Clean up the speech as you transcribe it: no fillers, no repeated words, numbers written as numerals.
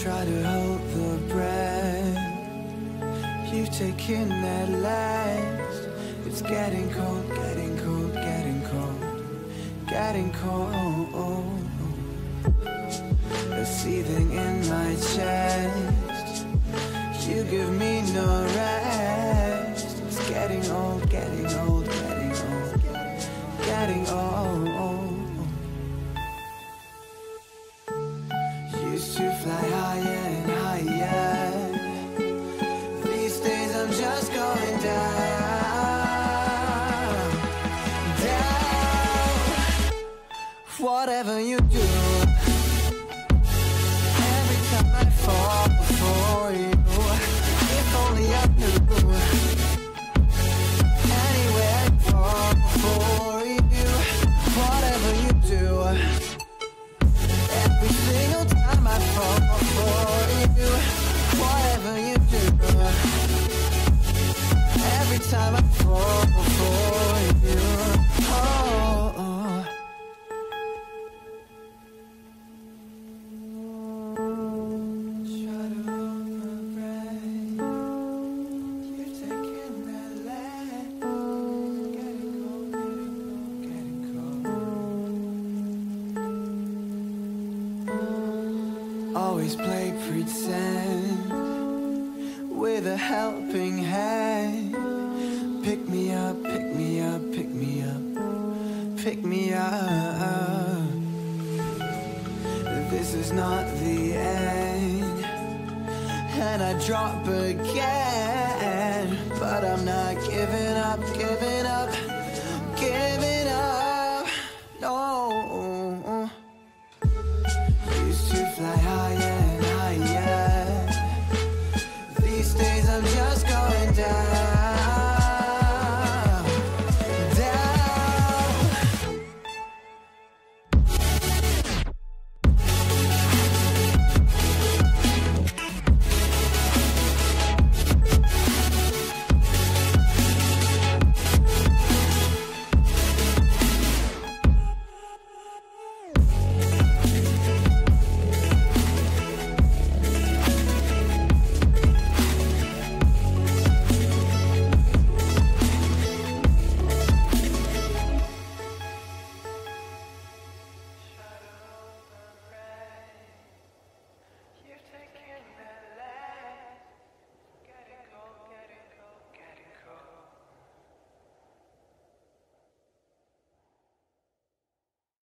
Try to hold the breath you've taken at last. It's getting cold, getting cold, getting cold, getting cold. A seething in my chest, you give me no rest. It's getting old, getting old, getting old, getting old. Used to fly higher and higher. These days I'm just going down, down. Whatever you do, every time I fall before you, if only I knew. Anywhere I fall before you, whatever you do, every single time I fall for you, whatever you do, every time I fall for you, oh. Try to hold my breath, you've taken that last. Getting cold, getting cold. Always play pretend with a helping hand. Pick me up, pick me up, pick me up, pick me up. This is not the end, and I drop again, but I'm not giving up, giving up.